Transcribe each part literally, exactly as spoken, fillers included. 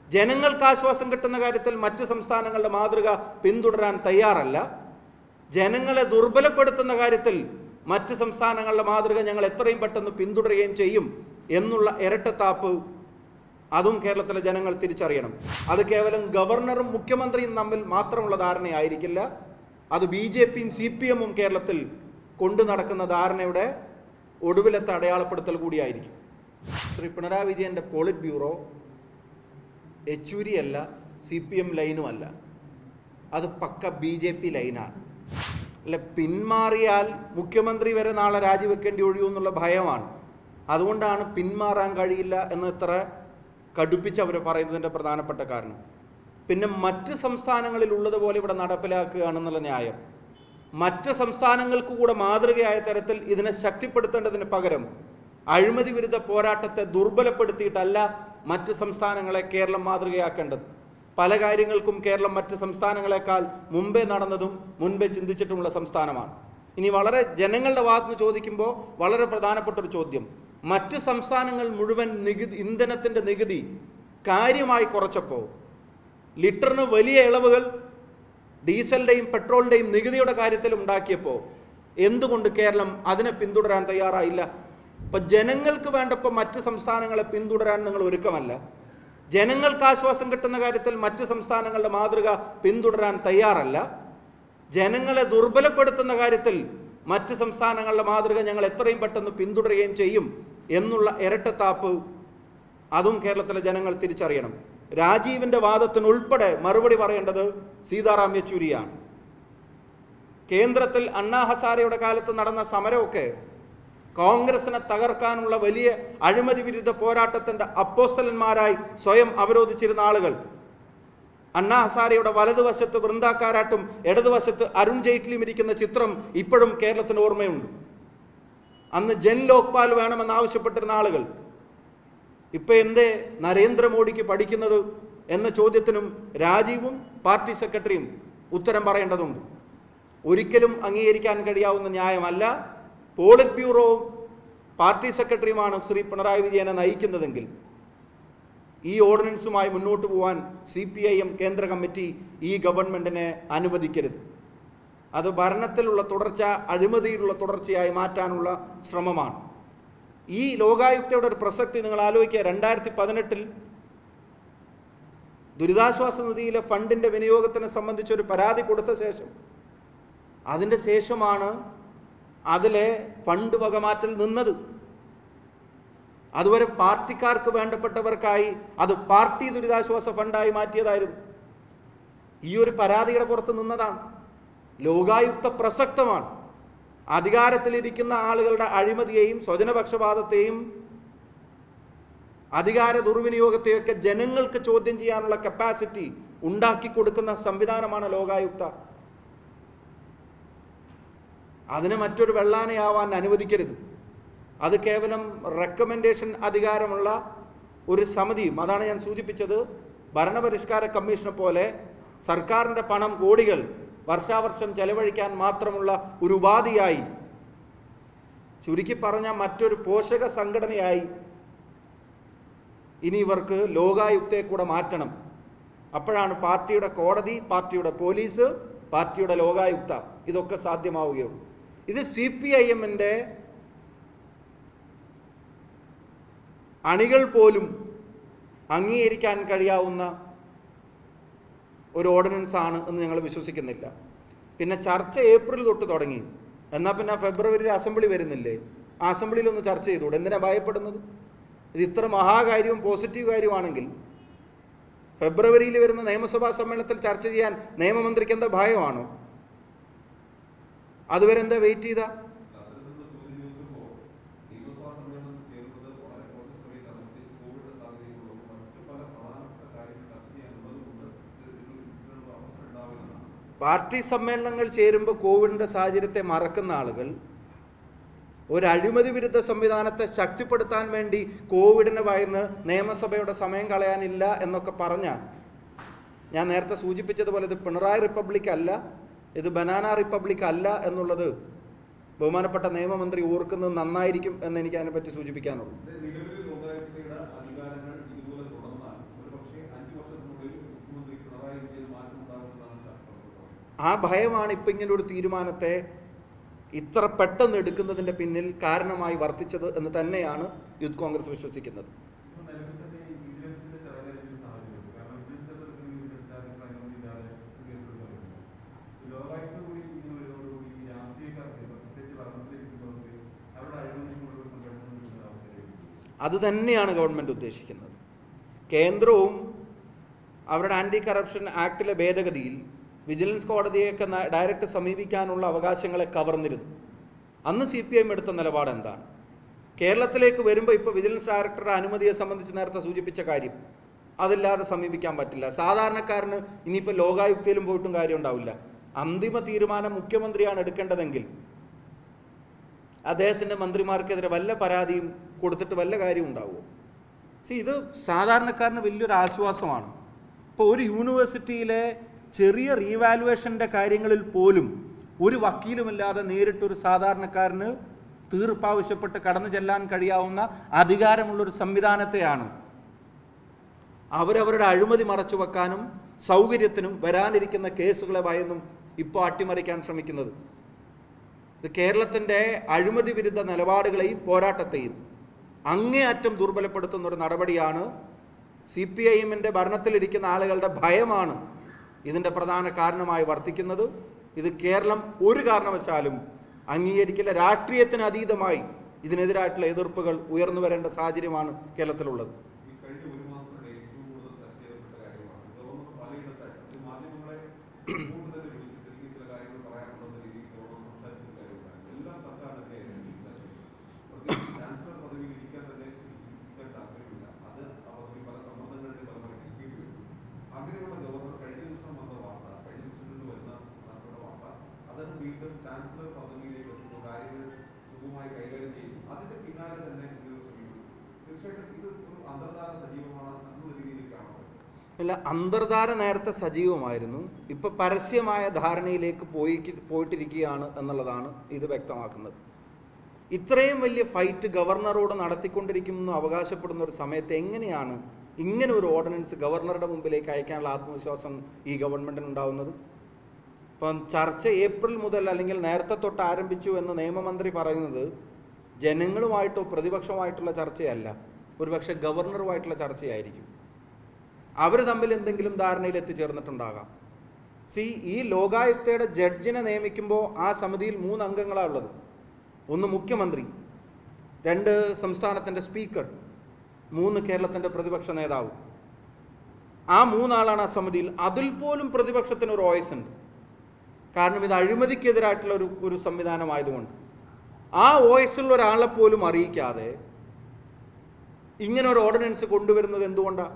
ജനങ്ങൾക്ക് ആശ്വാസം കിട്ടുന്ന കാര്യത്തിൽ മറ്റ് സംസ്ഥാനങ്ങളുടെ മാതൃക പിന്തുടരാൻ തയ്യാറല്ല. ജനങ്ങളെ ദുർബലപ്പെടുത്തുന്ന കാര്യത്തിൽ മറ്റ് സംസ്ഥാനങ്ങളുടെ മാതൃക ഞങ്ങൾ എത്രയും പെട്ടെന്ന് പിന്തുടരുകയും ചെയ്യും എന്നുള്ള ഇരട്ടത്താപ്പ് അതും കേരളത്തിലെ ജനങ്ങൾ തിരിച്ചറിയണം. അത് കേവലം ഗവർണറും മുഖ്യമന്ത്രിയും തമ്മിൽ മാത്രമുള്ള ധാരണയായിരിക്കില്ല. അത് ബി ജെ പിയും സി പി എമ്മും കേരളത്തിൽ കൊണ്ടു നടക്കുന്ന ധാരണയുടെ ഒടുവിലത്തെ അടയാളപ്പെടുത്തൽ കൂടിയായിരിക്കും. ശ്രീ പിണറായി വിജയൻ്റെ പോളിറ്റ് ബ്യൂറോ യെച്ചൂരിയല്ല, സി പി എം ലൈനുമല്ല, അത് പക്ക ബി ജെ പി ലൈനാണ്. അല്ല, പിന്മാറിയാൽ മുഖ്യമന്ത്രി വരെ നാളെ രാജിവെക്കേണ്ടി ഒഴിയുമെന്നുള്ള ഭയമാണ്. അതുകൊണ്ടാണ് പിന്മാറാൻ കഴിയില്ല എന്ന് ഇത്ര കടുപ്പിച്ച് അവർ പറയുന്നതിൻ്റെ പ്രധാനപ്പെട്ട കാരണം. പിന്നെ മറ്റ് സംസ്ഥാനങ്ങളിൽ ഉള്ളതുപോലെ ഇവിടെ നടപ്പിലാക്കുകയാണെന്നുള്ള ന്യായം, മറ്റ് സംസ്ഥാനങ്ങൾക്ക് കൂടെ മാതൃകയായ തരത്തിൽ ഇതിനെ ശക്തിപ്പെടുത്തേണ്ടതിന് പകരം അഴിമതി വിരുദ്ധ പോരാട്ടത്തെ ദുർബലപ്പെടുത്തിയിട്ടല്ല മറ്റ് സംസ്ഥാനങ്ങളെ കേരളം മാതൃകയാക്കേണ്ടത്. പല കാര്യങ്ങൾക്കും കേരളം മറ്റ് സംസ്ഥാനങ്ങളെക്കാൾ മുമ്പേ നടന്നതും മുൻപേ ചിന്തിച്ചിട്ടുമുള്ള സംസ്ഥാനമാണ്. ഇനി വളരെ ജനങ്ങളുടെ ഭാഗത്ത് ചോദിക്കുമ്പോൾ വളരെ പ്രധാനപ്പെട്ട ഒരു ചോദ്യം, മറ്റ് സംസ്ഥാനങ്ങൾ മുഴുവൻ നികുതി ഇന്ധനത്തിൻ്റെ നികുതി കാര്യമായി കുറച്ചപ്പോൾ, ലിറ്ററിന് വലിയ ഇളവുകൾ ഡീസലിൻ്റെയും പെട്രോളിൻ്റെയും നികുതിയുടെ കാര്യത്തിൽ ഉണ്ടാക്കിയപ്പോൾ എന്തുകൊണ്ട് കേരളം അതിനെ പിന്തുടരാൻ തയ്യാറായില്ല? ഇപ്പം ജനങ്ങൾക്ക് വേണ്ടപ്പോൾ മറ്റ് സംസ്ഥാനങ്ങളെ പിന്തുടരാൻ നിങ്ങൾ ഒരുക്കമല്ല. ജനങ്ങൾക്ക് ആശ്വാസം കിട്ടുന്ന കാര്യത്തിൽ മറ്റ് സംസ്ഥാനങ്ങളുടെ മാതൃക പിന്തുടരാൻ തയ്യാറല്ല. ജനങ്ങളെ ദുർബലപ്പെടുത്തുന്ന കാര്യത്തിൽ മറ്റ് സംസ്ഥാനങ്ങളുടെ മാതൃക ഞങ്ങൾ എത്രയും പെട്ടെന്ന് പിന്തുടരുകയും ചെയ്യും എന്നുള്ള ഇരട്ടത്താപ്പ് അതും കേരളത്തിലെ ജനങ്ങൾ തിരിച്ചറിയണം. രാജീവിൻ്റെ വാദത്തിനുൾപ്പെടെ മറുപടി പറയേണ്ടത് സീതാറാം യെച്ചൂരിയാണ്. കേന്ദ്രത്തിൽ അണ്ണാ ഹസാരെയുടെ കാലത്ത് നടന്ന സമരമൊക്കെ കോൺഗ്രസിനെ തകർക്കാനുള്ള വലിയ അഴിമതി വിരുദ്ധ പോരാട്ടത്തിൻ്റെ അപ്പോസ്തലന്മാരായി സ്വയം അവരോധിച്ചിരുന്ന ആളുകൾ. അണ്ണാ ഹസാരെയുടെ വലതുവശത്ത് വൃന്ദാക്കാരാട്ടും ഇടതുവശത്ത് അരുൺ ജെയ്റ്റ്ലിയും ഇരിക്കുന്ന ചിത്രം ഇപ്പോഴും കേരളത്തിന് ഓർമ്മയുണ്ട്. അന്ന് ജൻ ലോക്പാൽ വേണമെന്ന് ആവശ്യപ്പെട്ടിരുന്ന ആളുകൾ ഇപ്പം എന്തേ നരേന്ദ്രമോദിക്ക് പഠിക്കുന്നത് എന്ന ചോദ്യത്തിനും രാജീവും പാർട്ടി സെക്രട്ടറിയും ഉത്തരം പറയേണ്ടതുണ്ട്. ഒരിക്കലും അംഗീകരിക്കാൻ കഴിയാവുന്ന ന്യായമല്ല. പോളിറ്റ് ബ്യൂറോവും പാർട്ടി സെക്രട്ടറിയുമാണ് ശ്രീ പിണറായി വിജയനെ നയിക്കുന്നതെങ്കിൽ ഈ ഓർഡിനൻസുമായി മുന്നോട്ട് പോകാൻ സി പി ഐ എം കേന്ദ്ര കമ്മിറ്റി ഈ ഗവൺമെൻറ്റിനെ അനുവദിക്കരുത്. അത് ഭരണത്തിലുള്ള തുടർച്ച അഴിമതിയിലുള്ള തുടർച്ചയായി മാറ്റാനുള്ള ശ്രമമാണ്. ഈ ലോകായുക്തയുടെ ഒരു പ്രസക്തി നിങ്ങൾ ആലോചിക്കുക. രണ്ടായിരത്തി പതിനെട്ടിൽ ദുരിതാശ്വാസ നിധിയിലെ ഫണ്ടിൻ്റെ വിനിയോഗത്തിനെ സംബന്ധിച്ചൊരു പരാതി കൊടുത്ത ശേഷം അതിൻ്റെ ശേഷമാണ് അതിലെ ഫണ്ട് വകമാറ്റൽ നിന്നത്. അതുവരെ പാർട്ടിക്കാർക്ക് വേണ്ടപ്പെട്ടവർക്കായി അത് പാർട്ടി ദുരിതാശ്വാസ ഫണ്ടായി മാറ്റിയതായിരുന്നു. ഈ ഒരു പരാതിയുടെ പുറത്ത് നിന്നതാണ്. ലോകായുക്ത പ്രസക്തമാണ്. അധികാരത്തിലിരിക്കുന്ന ആളുകളുടെ അഴിമതിയെയും സ്വജനപക്ഷപാതത്തെയും അധികാര ദുർവിനിയോഗത്തെയൊക്കെ ജനങ്ങൾക്ക് ചോദ്യം ചെയ്യാനുള്ള കപ്പാസിറ്റി ഉണ്ടാക്കി കൊടുക്കുന്ന സംവിധാനമാണ് ലോകായുക്ത. അതിനെ മറ്റൊരു വെള്ളാനയാവാൻ അനുവദിക്കരുത്. അത് കേവലം റെക്കമെൻഡേഷൻ അധികാരമുള്ള ഒരു സമിതിയും, അതാണ് ഞാൻ സൂചിപ്പിച്ചത്, ഭരണപരിഷ്കാര കമ്മീഷനെ പോലെ സർക്കാരിൻ്റെ പണം കോടികൾ വർഷാവർഷം ചെലവഴിക്കാൻ മാത്രമുള്ള ഒരു ഉപാധിയായി, ചുരുക്കി പറഞ്ഞാൽ മറ്റൊരു പോഷക സംഘടനയായി ഇനി ഇവർക്ക് ലോകായുക്തയെ കൂടെ മാറ്റണം. അപ്പോഴാണ് പാർട്ടിയുടെ കോടതി, പാർട്ടിയുടെ പോലീസ്, പാർട്ടിയുടെ ലോകായുക്ത ഇതൊക്കെ സാധ്യമാവുകയുള്ളൂ. ഇത് സി പി ഐ എമ്മിൻ്റെ അണികൾ പോലും അംഗീകരിക്കാൻ കഴിയാവുന്ന ഒരു ഓർഡിനൻസ് ആണ് എന്ന് ഞങ്ങൾ വിശ്വസിക്കുന്നില്ല. പിന്നെ ചർച്ച ഏപ്രിൽ തൊട്ട് തുടങ്ങി. എന്നാൽ പിന്നെ ഫെബ്രുവരിയിൽ അസംബ്ലി വരുന്നില്ലേ? ആ അസംബ്ലിയിലൊന്ന് ചർച്ച ചെയ്തുകൂടെ? എന്തിനാണ് ഭയപ്പെടുന്നത്? ഇത് ഇത്ര മഹാകാര്യവും പോസിറ്റീവ് കാര്യമാണെങ്കിൽ ഫെബ്രുവരിയിൽ വരുന്ന നിയമസഭാ സമ്മേളനത്തിൽ ചർച്ച ചെയ്യാൻ നിയമമന്ത്രിക്ക് എന്താ ഭയമാണോ? അതുവരെ എന്താ വെയിറ്റ് ചെയ്താ? പാർട്ടി സമ്മേളനങ്ങൾ ചേരുമ്പോൾ കോവിഡിൻ്റെ സാഹചര്യത്തെ മറക്കുന്ന ആളുകൾ ഒരു അഴിമതി വിരുദ്ധ സംവിധാനത്തെ ശക്തിപ്പെടുത്താൻ വേണ്ടി കോവിഡിനെ ഭയന്ന് നിയമസഭയുടെ സമയം കളയാനില്ല എന്നൊക്കെ പറഞ്ഞാൽ, ഞാൻ നേരത്തെ സൂചിപ്പിച്ചതുപോലെ ഇത് പിണറായി റിപ്പബ്ലിക് അല്ല, ഇത് ബനാന റിപ്പബ്ലിക് അല്ല എന്നുള്ളത് ബഹുമാനപ്പെട്ട നിയമമന്ത്രി ഓർക്കുന്നത് നന്നായിരിക്കും എന്ന് എനിക്ക് അതിനെപ്പറ്റി സൂചിപ്പിക്കാനുള്ളൂ. ആ ഭയമാണ് ഇപ്പം ഇങ്ങനൊരു തീരുമാനത്തെ ഇത്ര പെട്ടെന്ന് എടുക്കുന്നതിൻ്റെ പിന്നിൽ കാരണമായി വർത്തിച്ചത് എന്ന് തന്നെയാണ് യൂത്ത് കോൺഗ്രസ് വിശ്വസിക്കുന്നത്. അത് തന്നെയാണ് ഗവൺമെൻറ് ഉദ്ദേശിക്കുന്നത്. കേന്ദ്രവും അവരുടെ ആൻറ്റി കറപ്ഷൻ ആക്ടിലെ ഭേദഗതിയിൽ വിജിലൻസ് കോടതിയൊക്കെ ഡയറക്റ്റ് സമീപിക്കാനുള്ള അവകാശങ്ങളെ കവർന്നിരുന്നു. അന്ന് സി പി എം എടുത്ത നിലപാട് എന്താണ്? കേരളത്തിലേക്ക് വരുമ്പോൾ ഇപ്പോൾ വിജിലൻസ് ഡയറക്ടറുടെ അനുമതിയെ സംബന്ധിച്ച് നേരത്തെ സൂചിപ്പിച്ച കാര്യം, അതില്ലാതെ സമീപിക്കാൻ പറ്റില്ല. സാധാരണക്കാരന് ഇനിയിപ്പോൾ ലോകായുക്തയിലും പോയിട്ടും കാര്യം ഉണ്ടാവില്ല. അന്തിമ തീരുമാനം മുഖ്യമന്ത്രിയാണ് എടുക്കേണ്ടതെങ്കിൽ അദ്ദേഹത്തിൻ്റെ മന്ത്രിമാർക്കെതിരെ വല്ല പരാതിയും കൊടുത്തിട്ട് വല്ല കാര്യം ഉണ്ടാവുമോ? സി, ഇത് സാധാരണക്കാരന് വലിയൊരു ആശ്വാസമാണ്. ഇപ്പോൾ ഒരു യൂണിവേഴ്സിറ്റിയിലെ ചെറിയ റീവാലുവേഷൻ്റെ കാര്യങ്ങളിൽ പോലും ഒരു വക്കീലുമില്ലാതെ നേരിട്ടൊരു സാധാരണക്കാരന് തീർപ്പാവശ്യപ്പെട്ട് കടന്നു ചെല്ലാൻ കഴിയാവുന്ന അധികാരമുള്ളൊരു സംവിധാനത്തെയാണ് അവരവരുടെ അഴിമതി മറച്ചു വെക്കാനും സൗകര്യത്തിനും വരാനിരിക്കുന്ന കേസുകളെ ഭയന്നും ഇപ്പോൾ അട്ടിമറിക്കാൻ ശ്രമിക്കുന്നത്. ഇത് കേരളത്തിൻ്റെ അഴിമതി വിരുദ്ധ നിലപാടുകളെയും പോരാട്ടത്തെയും അങ്ങേയറ്റം ദുർബലപ്പെടുത്തുന്ന ഒരു നടപടിയാണ്. സി പി ഐ എമ്മിൻ്റെ ഭരണത്തിലിരിക്കുന്ന ആളുകളുടെ ഭയമാണ് ഇതിൻ്റെ പ്രധാന കാരണമായി വർത്തിക്കുന്നത്. ഇത് കേരളം ഒരു കാരണവശാലും അംഗീകരിക്കില്ല. രാഷ്ട്രീയത്തിന് അതീതമായി ഇതിനെതിരായിട്ടുള്ള എതിർപ്പുകൾ ഉയർന്നു വരേണ്ട സാഹചര്യമാണ് കേരളത്തിലുള്ളത്. അല്ല, അന്തർധാര നേരത്തെ സജീവമായിരുന്നു. ഇപ്പൊ പരസ്യമായ ധാരണയിലേക്ക് പോയി പോയിട്ടിരിക്കുകയാണ് എന്നുള്ളതാണ് ഇത് വ്യക്തമാക്കുന്നത്. ഇത്രയും വലിയ ഫൈറ്റ് ഗവർണറോട് നടത്തിക്കൊണ്ടിരിക്കുമെന്ന് അവകാശപ്പെടുന്ന ഒരു സമയത്ത് എങ്ങനെയാണ് ഇങ്ങനെ ഒരു ഓർഡിനൻസ് ഗവർണറുടെ മുമ്പിലേക്ക് അയക്കാനുള്ള ആത്മവിശ്വാസം ഈ ഗവൺമെൻറ്റിന് ഉണ്ടാവുന്നത്? ഇപ്പം ചർച്ച ഏപ്രിൽ മുതൽ അല്ലെങ്കിൽ നേരത്തെ തൊട്ട് ആരംഭിച്ചു എന്ന് നിയമമന്ത്രി പറയുന്നത് ജനങ്ങളുമായിട്ടോ പ്രതിപക്ഷമായിട്ടുള്ള ചർച്ചയല്ല, ഒരുപക്ഷെ ഗവർണറുമായിട്ടുള്ള ചർച്ചയായിരിക്കും. അവർ തമ്മിൽ എന്തെങ്കിലും ധാരണയിൽ എത്തിച്ചേർന്നിട്ടുണ്ടാകാം. സി, ഈ ലോകായുക്തയുടെ ജഡ്ജിനെ നിയമിക്കുമ്പോൾ ആ സമിതിയിൽ മൂന്ന് അംഗങ്ങളാണ് ഉള്ളത്. ഒന്ന് മുഖ്യമന്ത്രി, രണ്ട് സംസ്ഥാനത്തിൻ്റെ സ്പീക്കർ, മൂന്ന് കേരളത്തിൻ്റെ പ്രതിപക്ഷ നേതാവ്. ആ മൂന്നാളാണ് ആ സമിതിയിൽ. അതിൽ പോലും പ്രതിപക്ഷത്തിന് ഒരു വോയിസ് ഉണ്ട്. കാരണം ഇത് അഴിമതിക്കെതിരായിട്ടുള്ള ഒരു ഒരു സംവിധാനമായതുകൊണ്ട് ആ വോയിസുള്ള ഒരാളെ പോലും അറിയിക്കാതെ ഇങ്ങനെ ഒരു ഓർഡിനൻസ് കൊണ്ടുവരുന്നത് എന്തുകൊണ്ടാണ്?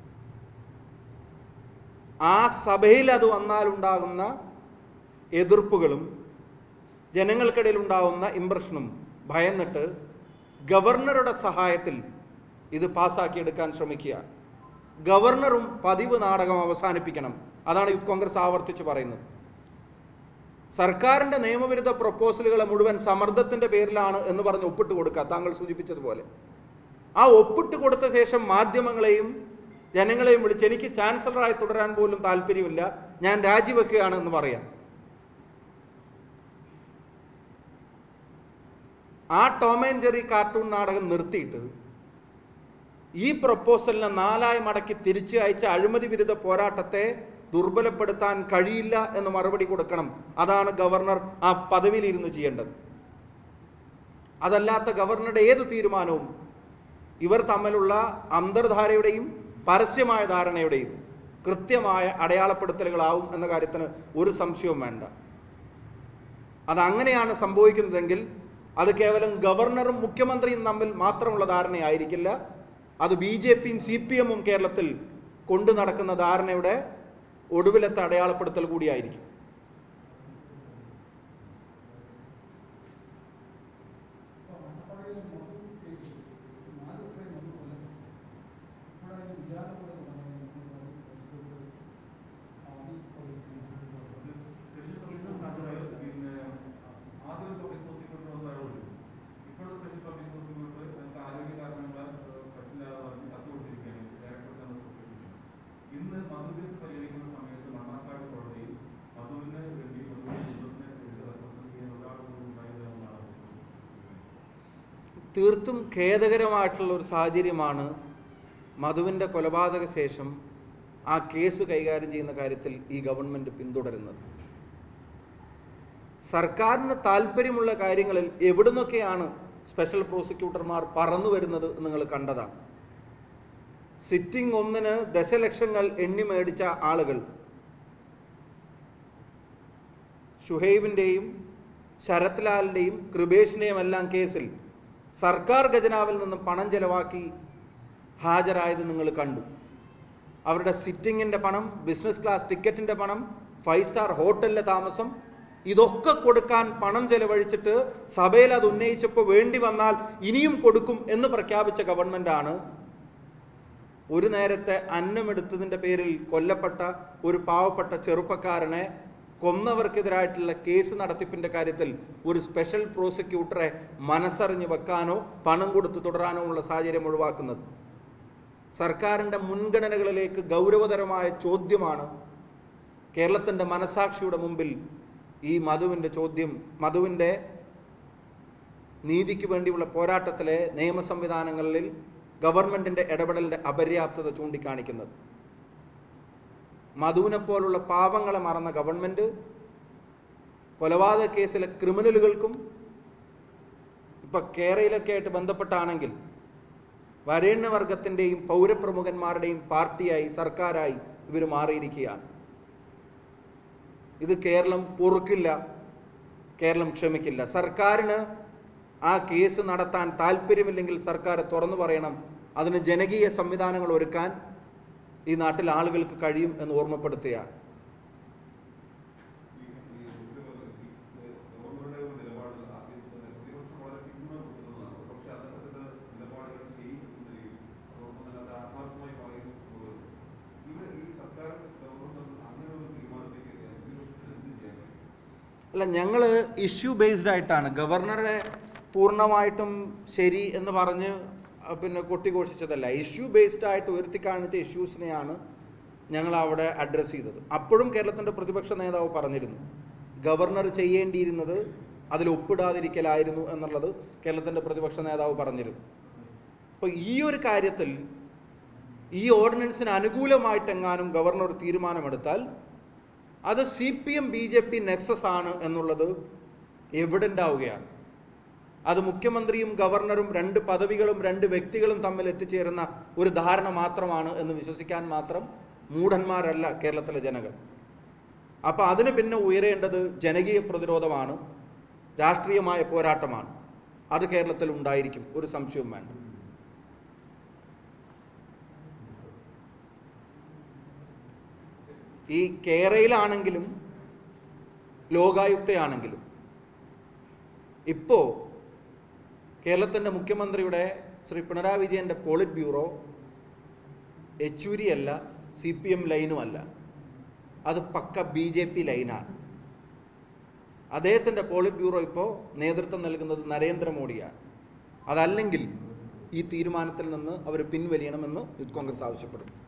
ആ സഭയിൽ അത് വന്നാലുണ്ടാകുന്ന എതിർപ്പുകളും ജനങ്ങൾക്കിടയിൽ ഉണ്ടാകുന്ന ഇംപ്രഷനും ഭയന്നിട്ട് ഗവർണറുടെ സഹായത്തിൽ ഇത് പാസ്സാക്കിയെടുക്കാൻ ശ്രമിക്കുക. ഗവർണറും പതിവ് നാടകം അവസാനിപ്പിക്കണം. അതാണ് യൂത്ത് കോൺഗ്രസ് ആവർത്തിച്ച് പറയുന്നത്. സർക്കാരിൻ്റെ നിയമവിരുദ്ധ പ്രൊപ്പോസലുകളെ മുഴുവൻ സമ്മർദ്ദത്തിൻ്റെ പേരിലാണ് എന്ന് പറഞ്ഞ് ഒപ്പിട്ട് കൊടുക്കുക, താങ്കൾ സൂചിപ്പിച്ചതുപോലെ. ആ ഒപ്പിട്ട് കൊടുത്ത ശേഷം മാധ്യമങ്ങളെയും ജനങ്ങളെയും വിളിച്ച് എനിക്ക് ചാൻസലറായി തുടരാൻ പോലും താല്പര്യമില്ല, ഞാൻ രാജിവെക്കുകയാണ് എന്ന് പറയാം. ആ ടോം ആൻഡ് ജെറി കാർട്ടൂൺ നാടകം നിർത്തിയിട്ട് ഈ പ്രൊപ്പോസലിനെ നാലായി മടക്കി തിരിച്ചു അയച്ച അഴിമതി വിരുദ്ധ പോരാട്ടത്തെ ദുർബലപ്പെടുത്താൻ കഴിയില്ല എന്ന് മറുപടി കൊടുക്കണം. അതാണ് ഗവർണർ ആ പദവിയിലിരുന്ന് ചെയ്യേണ്ടത്. അതല്ലാത്ത ഗവർണറുടെ ഏത് തീരുമാനവും ഇവർ തമ്മിലുള്ള അന്തർധാരയുടെയും പരസ്യമായ ധാരണയുടെയും കൃത്യമായ അടയാളപ്പെടുത്തലുകളാവും എന്ന കാര്യത്തിന് ഒരു സംശയവും വേണ്ട. അതങ്ങനെയാണ് സംഭവിക്കുന്നതെങ്കിൽ അത് കേവലം ഗവർണറും മുഖ്യമന്ത്രിയും തമ്മിൽ മാത്രമുള്ള ധാരണയായിരിക്കില്ല. അത് ബി ജെ പിയും സി പി എമ്മും കേരളത്തിൽ കൊണ്ടു നടക്കുന്ന ധാരണയുടെ ഒടുവിലത്തെ അടയാളപ്പെടുത്തൽ കൂടിയായിരിക്കും. ഇന്ന് മധുകേസ് പരിഗണിക്കുന്ന സമയത്ത് മണ്ണാർക്കാട് കോടതിയിൽ മധു തീർത്തും ഖേദകരമായിട്ടുള്ള ഒരു സാഹചര്യമാണ് മധുവിൻ്റെ കൊലപാതക ശേഷം ആ കേസ് കൈകാര്യം ചെയ്യുന്ന കാര്യത്തിൽ ഈ ഗവൺമെൻറ് പിന്തുടരുന്നത്. സർക്കാരിന് താല്പര്യമുള്ള കാര്യങ്ങളിൽ എവിടുന്നൊക്കെയാണ് സ്പെഷ്യൽ പ്രോസിക്യൂട്ടർമാർ പറന്നു വരുന്നത് നിങ്ങൾ കണ്ടതാണ്. സിറ്റിംഗ് ഒന്നിന് ദശലക്ഷങ്ങൾ എണ്ണി മേടിച്ച ആളുകൾ ഷുഹൈബിൻ്റെയും ശരത് ലാലിൻ്റെയും കൃപേഷിൻ്റെയും എല്ലാം കേസിൽ സർക്കാർ ഖജനാവിൽ നിന്ന് പണം ചെലവാക്കി ഹാജരായത് നിങ്ങൾ കണ്ടു. അവരുടെ സിറ്റിങ്ങിൻ്റെ പണം, ബിസിനസ് ക്ലാസ് ടിക്കറ്റിൻ്റെ പണം, ഫൈവ് സ്റ്റാർ ഹോട്ടലിലെ താമസം, ഇതൊക്കെ കൊടുക്കാൻ പണം ചെലവഴിച്ചിട്ട് സഭയിൽ അത് ഉന്നയിച്ചപ്പോൾ വേണ്ടി വന്നാൽ ഇനിയും കൊടുക്കും എന്ന് പ്രഖ്യാപിച്ച ഗവൺമെൻറ്റാണ് ഒരു നേരത്തെ അന്നമെടുത്തതിൻ്റെ പേരിൽ കൊല്ലപ്പെട്ട ഒരു പാവപ്പെട്ട ചെറുപ്പക്കാരനെ കൊന്നവർക്കെതിരായിട്ടുള്ള കേസ് നടത്തിപ്പിൻ്റെ കാര്യത്തിൽ ഒരു സ്പെഷ്യൽ പ്രോസിക്യൂട്ടറെ മനസ്സറിഞ്ഞ് വെക്കാനോ പണം കൊടുത്ത് തുടരാനോ ഉള്ള സാഹചര്യം ഒഴിവാക്കുന്നത്. സർക്കാരിൻ്റെ മുൻഗണനകളിലേക്ക് ഗൗരവതരമായ ചോദ്യമാണ് കേരളത്തിൻ്റെ മനസാക്ഷിയുടെ മുമ്പിൽ ഈ മധുവിൻ്റെ ചോദ്യം, മധുവിൻ്റെ നീതിക്ക് വേണ്ടിയുള്ള പോരാട്ടത്തിലെ നിയമ സംവിധാനങ്ങളിൽ ഗവൺമെൻറ്റിൻ്റെ ഇടപെടലിൻ്റെ അപര്യാപ്തത ചൂണ്ടിക്കാണിക്കുന്നത്. മധുവിനെ പോലുള്ള പാവങ്ങളെ മറന്ന ഗവൺമെൻറ് കൊലപാതക കേസിലെ ക്രിമിനലുകൾക്കും ഇപ്പം കേരളയിലൊക്കെ ആയിട്ട് ബന്ധപ്പെട്ടാണെങ്കിൽ വരേണ്യവർഗത്തിൻ്റെയും പൗരപ്രമുഖന്മാരുടെയും പാർട്ടിയായി സർക്കാരായി ഇവർ മാറിയിരിക്കുകയാണ്. ഇത് കേരളം പൊറുക്കില്ല, കേരളം ക്ഷമിക്കില്ല. സർക്കാരിന് ആ കേസ് നടത്താൻ താല്പര്യമില്ലെങ്കിൽ സർക്കാർ തുറന്നു പറയണം. അതിന് ജനകീയ സംവിധാനങ്ങൾ ഒരുക്കാൻ ഈ നാട്ടിൽ ആളുകൾക്ക് കഴിയും എന്ന് ഓർമ്മപ്പെടുത്തുകയാണ്. അല്ല, ഞങ്ങൾ ഇഷ്യൂ ബേസ്ഡ് ആയിട്ടാണ് ഗവർണറെ പൂർണ്ണമായിട്ടും ശരി എന്ന് പറഞ്ഞ് പിന്നെ കൊട്ടിഘോഷിച്ചതല്ല. ഇഷ്യൂ ബേസ്ഡ് ആയിട്ട് ഉയർത്തി കാണിച്ച ഇഷ്യൂസിനെയാണ് ഞങ്ങൾ അവിടെ അഡ്രസ്സ് ചെയ്തത്. അപ്പോഴും കേരളത്തിൻ്റെ പ്രതിപക്ഷ നേതാവ് പറഞ്ഞിരുന്നു ഗവർണർ ചെയ്യേണ്ടിയിരുന്നത് അതിൽ ഒപ്പിടാതിരിക്കലായിരുന്നു എന്നുള്ളത് കേരളത്തിൻ്റെ പ്രതിപക്ഷ നേതാവ് പറഞ്ഞിരുന്നു. അപ്പോൾ ഈ ഒരു കാര്യത്തിൽ ഈ ഓർഡിനൻസിന് അനുകൂലമായിട്ടെങ്ങാനും ഗവർണർ തീരുമാനമെടുത്താൽ അത് C P M B J P nexus ആണ് എന്നുള്ളത് എവിഡൻ്റ് ആവുകയാണ്. അത് മുഖ്യമന്ത്രിയും ഗവർണറും രണ്ട് പദവികളും രണ്ട് വ്യക്തികളും തമ്മിൽ എത്തിച്ചേരുന്ന ഒരു ധാരണ മാത്രമാണ് എന്ന് വിശ്വസിക്കാൻ മാത്രം മൂഢന്മാരല്ല കേരളത്തിലെ ജനങ്ങൾ. അപ്പോൾ അതിന് പിന്നെ ഉയരേണ്ടത് ജനകീയ പ്രതിരോധമാണ്, രാഷ്ട്രീയമായ പോരാട്ടമാണ്. അത് കേരളത്തിൽ ഉണ്ടായിരിക്കും, ഒരു സംശയവും വേണ്ട. ഈ കേരളയിലാണെങ്കിലും ലോകായുക്തയാണെങ്കിലും ഇപ്പോൾ കേരളത്തിൻ്റെ മുഖ്യമന്ത്രിയുടെ ശ്രീ പിണറായി വിജയൻ്റെ പോളിറ്റ് ബ്യൂറോ യെച്ചൂരി അല്ല, സി പി എം ലൈനുമല്ല, അത് പക്ക ബി ജെ പി ലൈനാണ്. അദ്ദേഹത്തിൻ്റെ പോളിറ്റ് ബ്യൂറോ ഇപ്പോൾ നേതൃത്വം നൽകുന്നത് നരേന്ദ്രമോദിയാണ്. അതല്ലെങ്കിൽ ഈ തീരുമാനത്തിൽ നിന്ന് അവർ പിൻവലിയണമെന്ന് യൂത്ത് കോൺഗ്രസ് ആവശ്യപ്പെടുന്നു.